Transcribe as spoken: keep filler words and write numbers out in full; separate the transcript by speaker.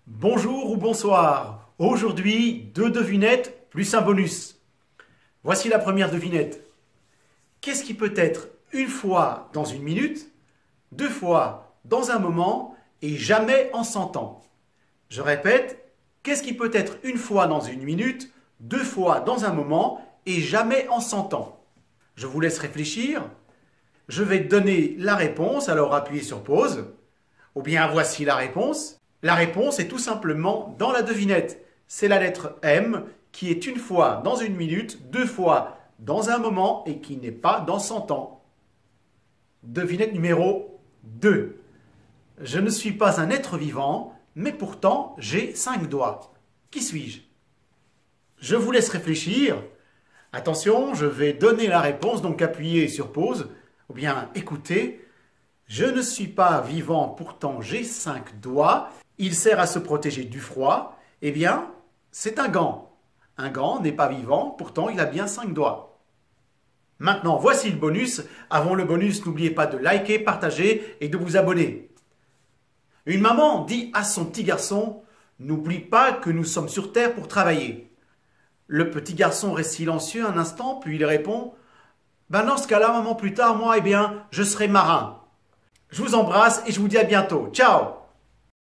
Speaker 1: Bonjour ou bonsoir. Aujourd'hui, deux devinettes plus un bonus. Voici la première devinette. Qu'est-ce qui peut être une fois dans une minute, deux fois dans un moment et jamais en cent ans? Je répète, qu'est-ce qui peut être une fois dans une minute, deux fois dans un moment et jamais en cent ans? Je vous laisse réfléchir. Je vais donner la réponse, alors appuyez sur pause. Ou bien voici la réponse. La réponse est tout simplement dans la devinette. C'est la lettre M qui est une fois dans une minute, deux fois dans un moment et qui n'est pas dans cent ans. Devinette numéro deux. Je ne suis pas un être vivant, mais pourtant j'ai cinq doigts. Qui suis-je? Je vous laisse réfléchir. Attention, je vais donner la réponse, donc appuyez sur pause ou bien écoutez. Je ne suis pas vivant, pourtant j'ai cinq doigts. Il sert à se protéger du froid. Eh bien, c'est un gant. Un gant n'est pas vivant, pourtant il a bien cinq doigts. Maintenant, voici le bonus. Avant le bonus, n'oubliez pas de liker, partager et de vous abonner. Une maman dit à son petit garçon « N'oublie pas que nous sommes sur Terre pour travailler ». Le petit garçon reste silencieux un instant, puis il répond « Ben dans ce cas-là, maman, plus tard, moi, eh bien, je serai marin ». Je vous embrasse et je vous dis à bientôt. Ciao!